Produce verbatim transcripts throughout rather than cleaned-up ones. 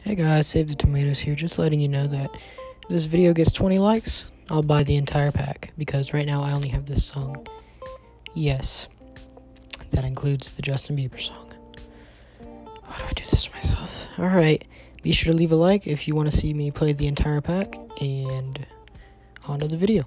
Hey guys, Save the Tomatoes here, just letting you know that if this video gets twenty likes, I'll buy the entire pack, because right now I only have this song. Yes, that includes the Justin Bieber song. Why do I do this to myself? Alright, be sure to leave a like if you want to see me play the entire pack, and on to the video.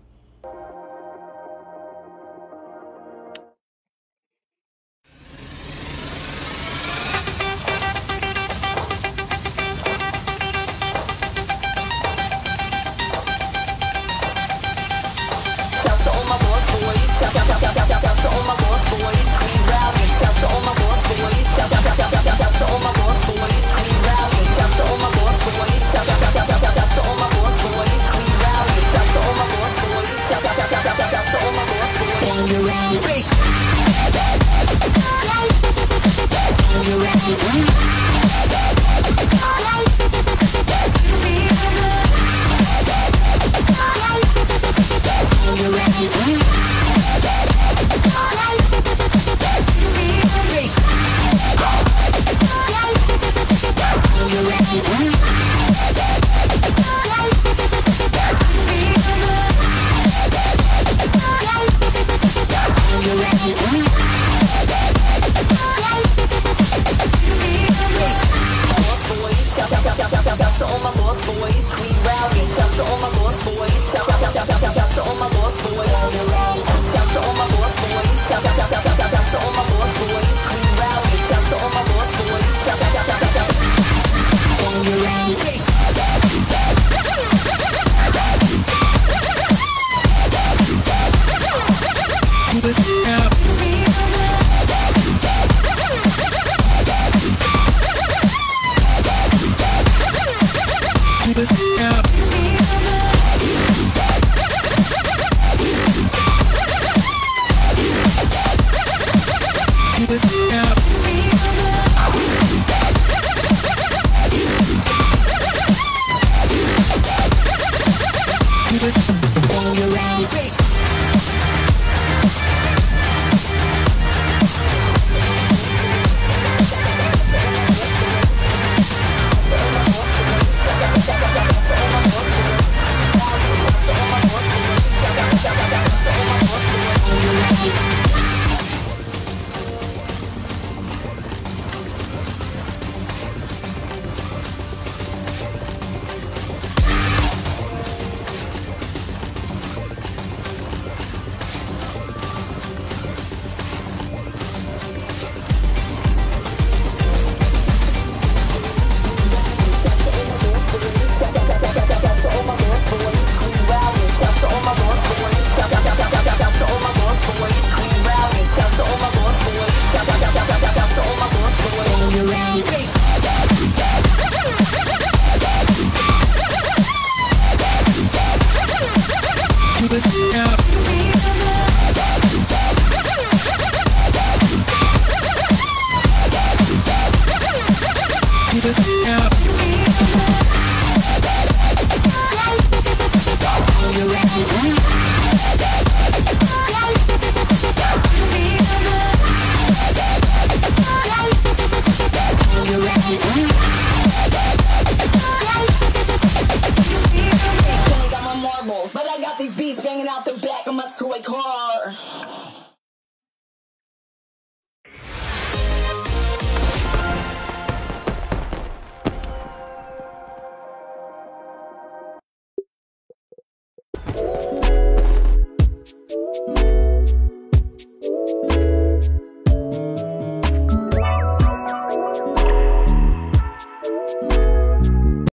But I got these beats banging out the back of my toy car.